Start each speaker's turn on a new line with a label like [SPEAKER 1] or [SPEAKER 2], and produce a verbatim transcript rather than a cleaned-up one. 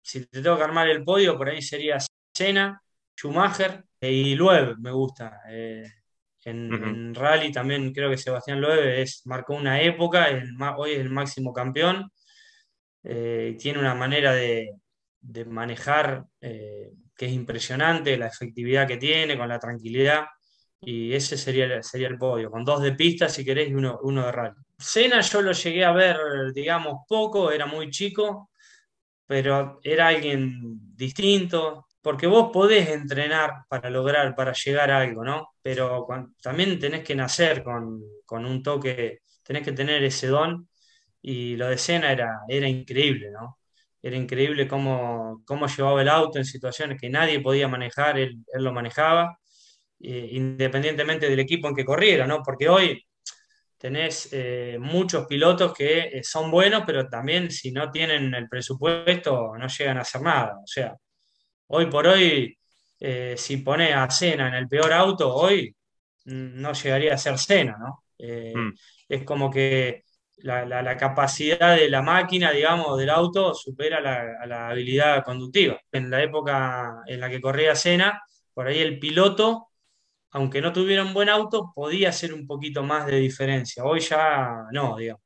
[SPEAKER 1] si te tengo que armar el podio, por ahí sería Senna, Schumacher eh, y Loeb me gusta. Eh, en,
[SPEAKER 2] Ujú.
[SPEAKER 1] en rally también creo que Sebastián Loeb es, marcó una época, es el ma- hoy es el máximo campeón, eh, y tiene una manera de, de manejar eh, que es impresionante, la efectividad que tiene, con la tranquilidad, y ese sería, el- sería el podio, con dos de pista si querés y uno, uno de rally. Senna yo lo llegué a ver, digamos, poco, era muy chico, pero era alguien distinto, porque vos podés entrenar para lograr, para llegar a algo, ¿no? Pero cuan- también tenés que nacer con, con un toque, tenés que tener ese don, y lo de Senna era, era increíble, ¿no? Era increíble cómo, cómo llevaba el auto en situaciones que nadie podía manejar, él, él lo manejaba, eh, independientemente del equipo en que corriera, ¿no? Porque hoy tenés eh, muchos pilotos que eh, son buenos, pero también si no tienen el presupuesto no llegan a hacer nada. O sea, hoy por hoy, eh, si pones a Senna en el peor auto, hoy mm, no llegaría a ser Senna, ¿no? Eh,
[SPEAKER 2] Mm.
[SPEAKER 1] es como que la, la- la capacidad de la máquina, digamos, del auto supera la, a la habilidad conductiva. En la época en la que corría Senna, por ahí el piloto aunque no tuviera un buen auto, podía hacer un poquito más de diferencia. Hoy ya no, digamos.